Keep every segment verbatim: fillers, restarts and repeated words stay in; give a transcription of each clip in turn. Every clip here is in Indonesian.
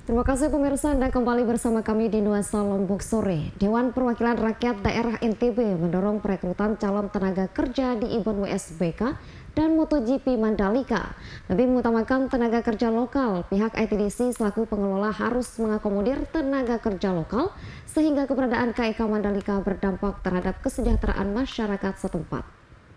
Terima kasih pemirsa, Anda kembali bersama kami di Nuansa Lombok Sore. Dewan Perwakilan Rakyat Daerah N T B mendorong perekrutan calon tenaga kerja di event W S B K dan MotoGP Mandalika. Lebih mengutamakan tenaga kerja lokal, pihak I T D C selaku pengelola harus mengakomodir tenaga kerja lokal sehingga keberadaan K E K Mandalika berdampak terhadap kesejahteraan masyarakat setempat.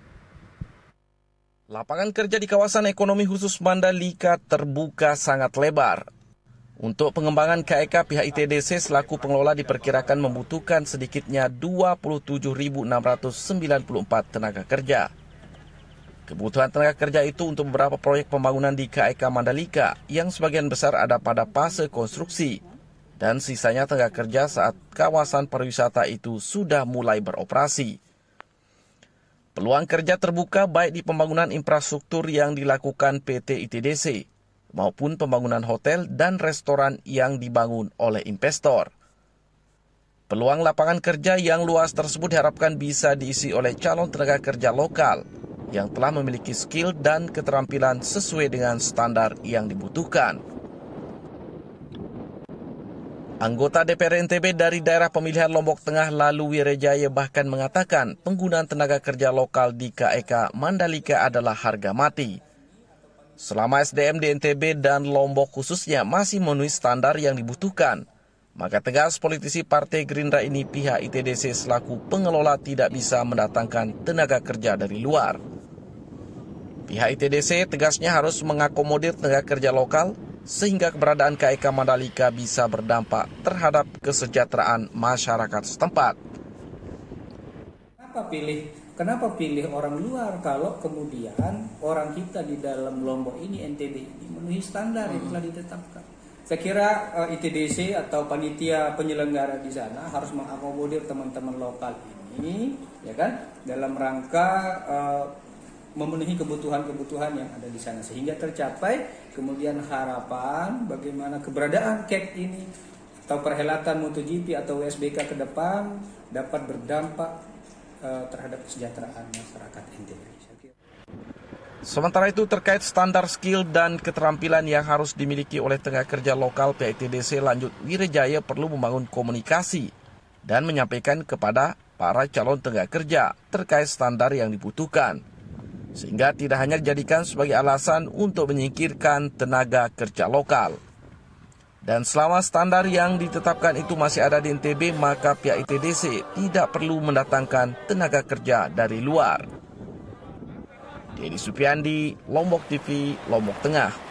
Lapangan kerja di kawasan ekonomi khusus Mandalika terbuka sangat lebar. Untuk pengembangan K E K, pihak I T D C selaku pengelola diperkirakan membutuhkan sedikitnya dua puluh tujuh ribu enam ratus sembilan puluh empat tenaga kerja. Kebutuhan tenaga kerja itu untuk beberapa proyek pembangunan di K E K Mandalika yang sebagian besar ada pada fase konstruksi dan sisanya tenaga kerja saat kawasan pariwisata itu sudah mulai beroperasi. Peluang kerja terbuka baik di pembangunan infrastruktur yang dilakukan P T I T D C maupun pembangunan hotel dan restoran yang dibangun oleh investor. Peluang lapangan kerja yang luas tersebut diharapkan bisa diisi oleh calon tenaga kerja lokal yang telah memiliki skill dan keterampilan sesuai dengan standar yang dibutuhkan. Anggota D P R N T B dari daerah pemilihan Lombok Tengah Lalu Wirejaya bahkan mengatakan penggunaan tenaga kerja lokal di K E K Mandalika adalah harga mati. Selama S D M di N T B dan Lombok khususnya masih memenuhi standar yang dibutuhkan, maka tegas politisi Partai Gerindra ini pihak I T D C selaku pengelola tidak bisa mendatangkan tenaga kerja dari luar. Pihak I T D C tegasnya harus mengakomodir tenaga kerja lokal sehingga keberadaan K E K Mandalika bisa berdampak terhadap kesejahteraan masyarakat setempat. Kenapa pilih Kenapa pilih orang luar kalau kemudian orang kita di dalam Lombok ini N T B ini memenuhi standar yang telah ditetapkan? Saya kira uh, I T D C atau panitia penyelenggara di sana harus mengakomodir teman-teman lokal ini, ya kan, dalam rangka uh, memenuhi kebutuhan-kebutuhan yang ada di sana sehingga tercapai kemudian harapan bagaimana keberadaan K E K ini atau perhelatan MotoGP atau W S B K ke depan dapat berdampak terhadap kesejahteraan masyarakat N T B. Sementara itu terkait standar skill dan keterampilan yang harus dimiliki oleh tenaga kerja lokal, pihak I T D C lanjut Wirejaya perlu membangun komunikasi dan menyampaikan kepada para calon tenaga kerja terkait standar yang dibutuhkan, sehingga tidak hanya dijadikan sebagai alasan untuk menyingkirkan tenaga kerja lokal. Dan selama standar yang ditetapkan itu masih ada di N T B, maka pihak I T D C tidak perlu mendatangkan tenaga kerja dari luar. Dedi Supiandi, Lombok T V, Lombok Tengah.